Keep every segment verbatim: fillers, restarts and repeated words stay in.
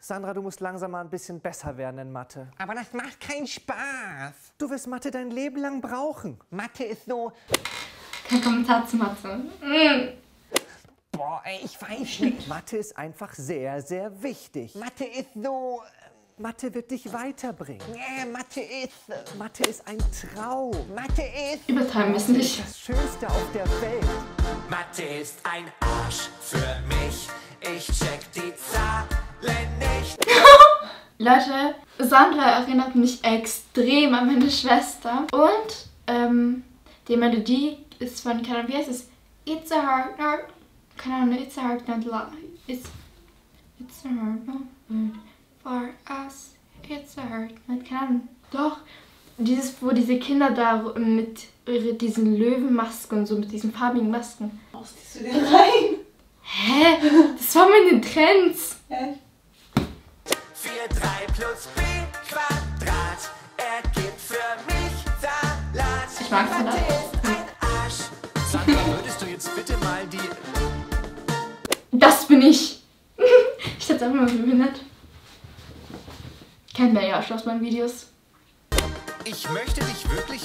Sandra, du musst langsam mal ein bisschen besser werden in Mathe. Aber das macht keinen Spaß. Du wirst Mathe dein Leben lang brauchen. Mathe ist so... Kein Kommentar zu Mathe. Mm. Boah, ey, ich weiß nicht. Mathe ist einfach sehr, sehr wichtig. Mathe ist so... Mathe wird dich weiterbringen. Nee, Mathe ist... Mathe ist ein Traum. Mathe ist... Übertreiben müssen nicht. Das Schönste auf der Welt. Mathe ist ein Arsch für mich. Ich check die Zahlen nicht. Leute, Sandra erinnert mich extrem an meine Schwester. Und ähm, die Melodie ist von, keine Ahnung, wie heißt es? It's a hard night. Keine Ahnung, it's a hard night. It's, it's a hard night for us. It's a hard night. Keine Ahnung. Doch. Dieses, wo diese Kinder da mit diesen Löwenmasken und so, mit diesen farbigen Masken. Was ziehst du denn rein? Hä? Das war mal in den Trends. Hä? vier, drei plus b Quadrat ergibt für mich Salat. Ich mag Salat. Mathe ist ein Arsch. Sandra, würdest du jetzt bitte mal die... Das bin ich. Ich hätte einfach mal behindert. Kennt man ja schon aus meinen Videos. Ich möchte dich wirklich...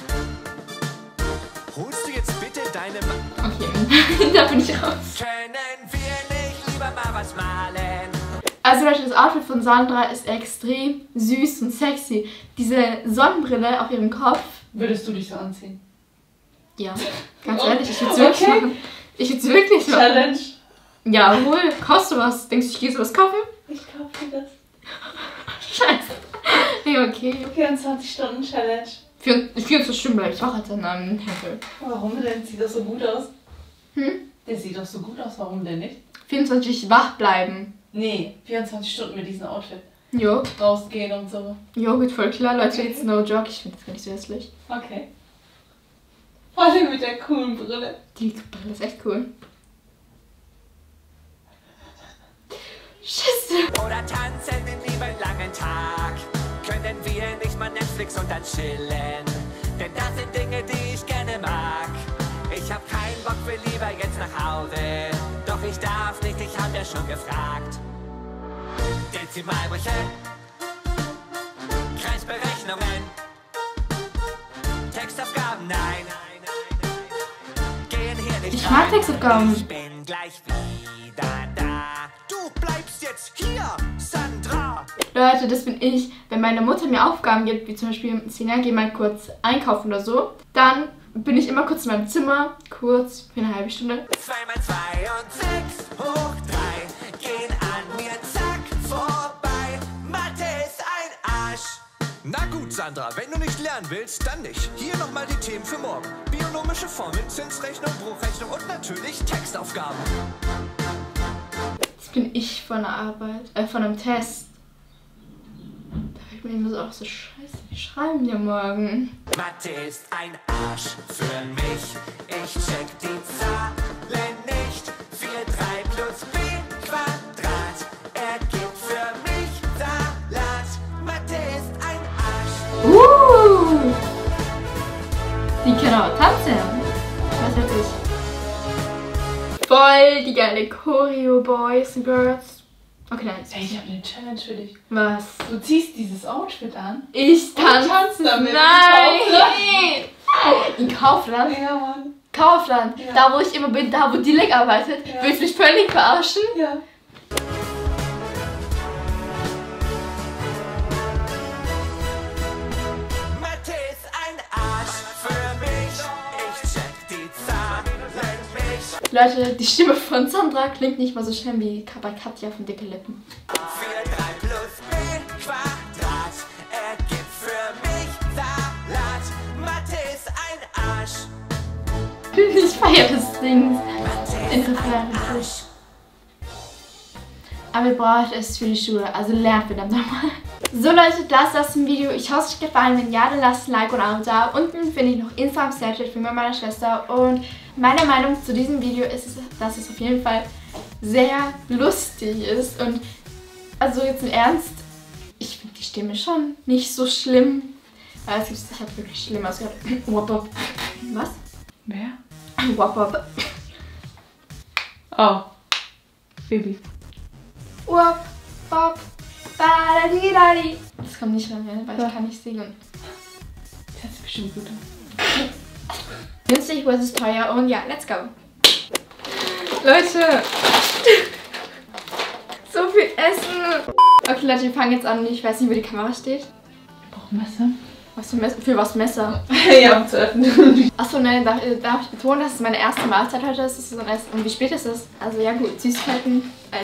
Holst du jetzt bitte deine... Ma Okay, da bin ich raus. Können wir nicht lieber mal was malen? Also Leute, das Outfit von Sandra ist extrem süß und sexy. Diese Sonnenbrille auf ihrem Kopf. Würdest du dich so anziehen? Ja, ganz ehrlich, ich würde es wirklich Okay. machen. Ich würde es wirklich machen. Challenge. Ja, hol, kostet was. Denkst du, ich gehe sowas kaufen? Ich kaufe dir das. Scheiße. Ja, okay. vierundzwanzig Stunden Challenge. vierundzwanzig Stunden bleibe ich wach als in einem Tempel. Warum denn? Sieht das so gut aus? Hm? Der sieht doch so gut aus, warum denn nicht? vierundzwanzig wach bleiben. Nee, vierundzwanzig Stunden mit diesem Outfit. Jo. Rausgehen und so. Jo, geht voll klar, Leute, Okay. jetzt no joke. Ich finde das gar nicht so hässlich. Okay. Vor allem mit der coolen Brille. Die Brille ist echt cool. Scheiße. Oder tanzen den lieben langen Tag? Können wir nicht mal Netflix und dann chillen? Denn das sind Dinge, die ich gerne mag. Ich hab keinen Bock, will lieber jetzt nach Hause. Doch ich darf nicht, ich hab ja schon gefragt. Dezimalbrüche, Kreisberechnungen, Textaufgaben, nein. Gehen hier nicht Ich mag rein. Textaufgaben. Ich bin gleich wieder da. Du bleibst jetzt hier, Sandra. Leute, das bin ich. Wenn meine Mutter mir Aufgaben gibt, wie zum Beispiel, Sina, geh mal kurz einkaufen oder so, dann bin ich immer kurz in meinem Zimmer, kurz für eine halbe Stunde. zwei mal zwei und sechs hoch drei gehen an mir zack vorbei. Mathe ist ein Arsch. Na gut, Sandra, wenn du nicht lernen willst, dann nicht. Hier nochmal die Themen für morgen. Bionomische Formeln, Zinsrechnung, Bruchrechnung und natürlich Textaufgaben. Das bin ich von der Arbeit, äh, von einem Test. Da fällt mir immer so auch so, scheiße, wir schreiben ja morgen. Mathe ist ein Arsch für mich. Ich check die Zahlen nicht. vier, drei plus b Quadrat ergibt für mich Salat. Mathe ist ein Arsch. Uh! Die können auch tanzen. Was weiß ich. Voll die geile Choreo, Boys and Girls. Okay, nein. Ey, ich habe eine Challenge für dich. Was? Du ziehst dieses Outfit an. Ich tanze. tanzt damit. Nein! In Kaufland? Ja, Mann. Kaufland. Ja. Da, wo ich immer bin, da, wo Dilek arbeitet. Ja. Willst du mich völlig verarschen? Ja. Mathe ist ein Arsch für mich. Ich check die Zahlen nicht. Leute, die Stimme von Sandra klingt nicht mal so schlimm wie bei Katja von Dicke Lippen. vier, drei plus b Quadrat ergibt für mich Salat. Mathe ist ein Arsch. Ich feiere das Ding. Mathe In ist ein Refrain. Arsch. Aber ihr braucht es für die Schule, also lernt verdammt nochmal. So Leute, das war's zum Video. Ich hoffe, es hat euch gefallen. Wenn ja, dann lasst ein Like und ein Abo da. Unten finde ich noch Instagram, Snapchat für mich und meine Schwester. Und meine Meinung zu diesem Video ist, dass es auf jeden Fall sehr lustig ist. Und also jetzt im Ernst, ich finde die Stimme schon nicht so schlimm. Weil es gibt, ich habe wirklich Schlimmeres gehört. Wop, wop. Was? Wer? Wop, wop. Oh. Baby. Wop, wop. Lali, lali. Das kommt nicht von mir, weil Ja. ich kann nicht singen. Das hört sich bestimmt gut an. Günstig versus teuer und ja, let's go. Leute. So viel Essen. Okay, Leute, wir fangen jetzt an. Ich weiß nicht, wo die Kamera steht. Ich brauche ein Messer. Was für, Messer? Für was Messer? Ja, um zu öffnen. Achso, nein, darf, darf ich betonen, dass es meine erste Mahlzeit heute ist? Das ist so ein Essen. Und wie spät ist es? Also ja gut, Süßigkeiten. Äh,